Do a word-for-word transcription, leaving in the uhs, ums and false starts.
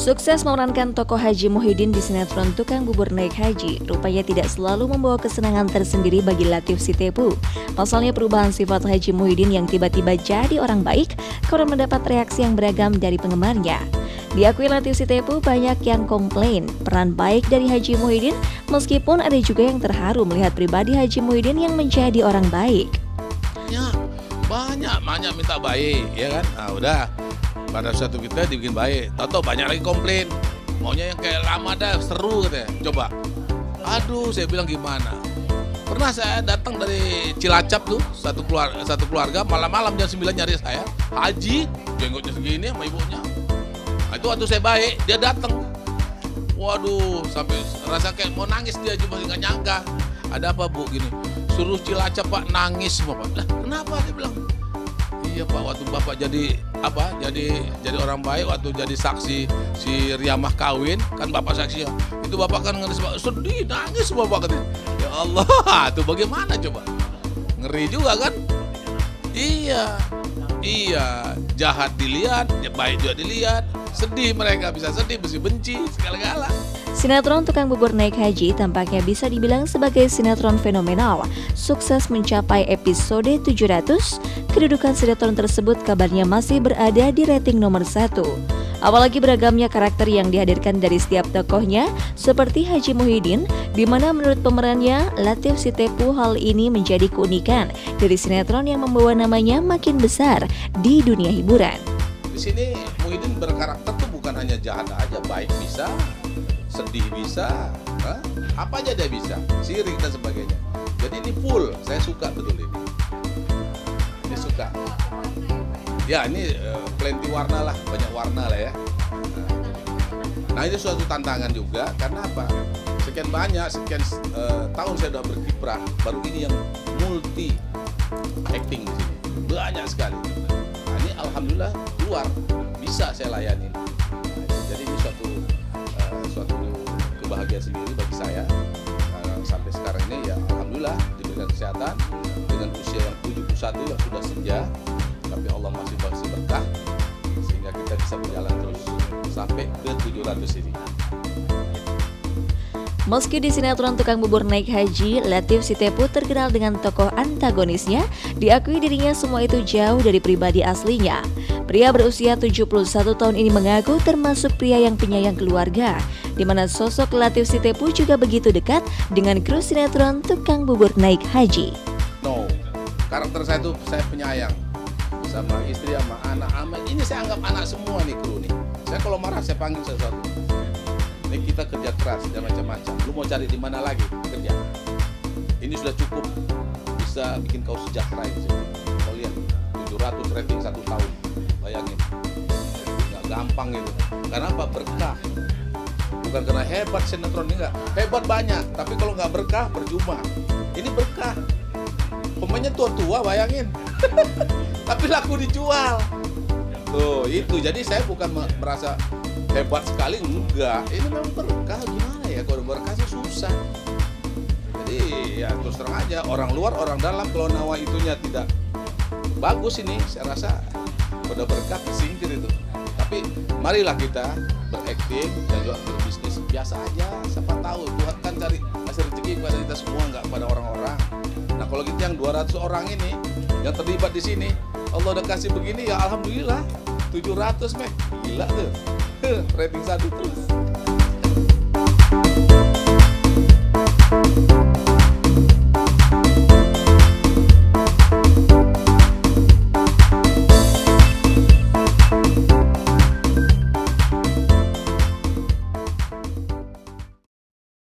Sukses memerankan tokoh Haji Muhyiddin di sinetron Tukang Bubur Naik Haji rupanya tidak selalu membawa kesenangan tersendiri bagi Latief Sitepu. Pasalnya perubahan sifat Haji Muhyiddin yang tiba-tiba jadi orang baik karena mendapat reaksi yang beragam dari penggemarnya. Diakui Latief Sitepu banyak yang komplain peran baik dari Haji Muhyiddin, meskipun ada juga yang terharu melihat pribadi Haji Muhyiddin yang menjadi orang baik. Ya, banyak banyak minta baik, ya kan? Nah, udah. Pada suatu kita dibikin baik, tahu banyak lagi komplain, maunya yang kayak lama dah, seru katanya. Coba, aduh saya bilang gimana? Pernah saya datang dari Cilacap tuh, satu keluarga, satu keluarga malam-malam jam sembilan nyari saya, Haji, jenggotnya segini sama ibunya. Nah, itu waktu saya baik, dia datang. Waduh, sampai rasa kayak mau nangis dia juga nggak nyangka. Ada apa bu gini? Suruh Cilacap pak nangis semua pak. Lah, kenapa dia bilang? Iya pak, waktu bapak jadi apa? Jadi jadi orang baik, waktu jadi saksi si Riamah kawin kan bapak saksi ya. Itu bapak kan nangis, sedih, nangis bapak katanya. Ya Allah, itu bagaimana coba? Ngeri juga kan? Iya, iya, jahat dilihat, baik juga dilihat. Sedih mereka, bisa sedih, bisa benci, segala-gala. Sinetron Tukang Bubur Naik Haji tampaknya bisa dibilang sebagai sinetron fenomenal. Sukses mencapai episode tujuh ratus, kedudukan sinetron tersebut kabarnya masih berada di rating nomor satu. Apalagi beragamnya karakter yang dihadirkan dari setiap tokohnya, seperti Haji Muhyiddin, di mana menurut pemerannya, Latief Sitepu hal ini menjadi keunikan dari sinetron yang membawa namanya makin besar di dunia hiburan. Di sini Muhyiddin berkarakter tuh bukan hanya jahat aja, baik bisa, sedih bisa, huh? Apa aja dia bisa, sirik dan sebagainya. Jadi ini full, saya suka betul ini. Ini suka. Ya ini uh, plenty warna lah, banyak warna lah ya. Nah ini suatu tantangan juga, karena apa? Sekian banyak, sekian uh, tahun saya sudah berkiprah, baru ini yang multi acting di sini, banyak sekali. Nah ini alhamdulillah luar bisa saya layani. Nah, jadi ini suatu uh, suatu kebahagiaan sendiri bagi saya. Nah, sampai sekarang ini ya alhamdulillah diberikan kesehatan dengan usia yang tujuh puluh satu yang sudah senja, tapi Allah masih kasih berkah sehingga kita bisa berjalan terus sampai ke tujuh ratus ini. Meski di sinetron Tukang Bubur Naik Haji, Latief Sitepu terkenal dengan tokoh antagonisnya, diakui dirinya semua itu jauh dari pribadi aslinya. Pria berusia tujuh puluh satu tahun ini mengaku termasuk pria yang penyayang keluarga, di mana sosok Latief Sitepu juga begitu dekat dengan kru sinetron Tukang Bubur Naik Haji. No, karakter saya itu saya penyayang sama istri, sama anak, sama ini saya anggap anak semua nih kru nih. Saya kalau marah saya panggil sesuatu. Ini kita kerja keras dan macam-macam. Lu mau cari di mana lagi kerja? Ini sudah cukup bisa bikin kau sejahtera ini. Kau lihat tujuh ratus rating satu tahun, bayangin. Nggak gampang itu. Karena apa? Berkah. Bukan karena hebat sinetron ini nggak. Hebat banyak, tapi kalau nggak berkah percuma. Ini berkah. Pemainnya tua-tua, bayangin. Tapi laku dijual. Tuh itu. Jadi saya bukan merasa hebat sekali, enggak. Ini memang berkah, gimana ya, kalau berkah itu susah. Jadi ya terus terang aja, orang luar orang dalam kalau nawa itunya tidak bagus ini, saya rasa pada berkah tersingkir itu. Tapi marilah kita berakting dan juga berbisnis biasa aja. Siapa tahu Tuhan kan cari hasil rezeki kepada kita semua, enggak kepada orang-orang. Nah kalau kita yang dua ratus orang ini yang terlibat di sini, Allah udah kasih begini ya alhamdulillah. tujuh ratus meh, gila tuh. Rating satu terus.